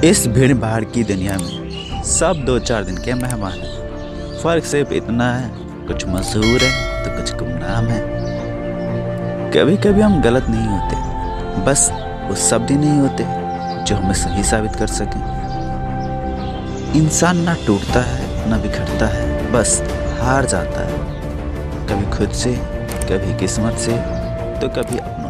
इस भीड़ भाड़ की दुनिया में सब 2-4 दिन के मेहमान हैं। फ़र्क सिर्फ इतना है, कुछ मशहूर है तो कुछ गुमनाम है। कभी कभी हम गलत नहीं होते, बस वो शब्द ही नहीं होते जो हमें सही साबित कर सकें। इंसान ना टूटता है ना बिखरता है, बस हार जाता है, कभी खुद से, कभी किस्मत से, तो कभी अपने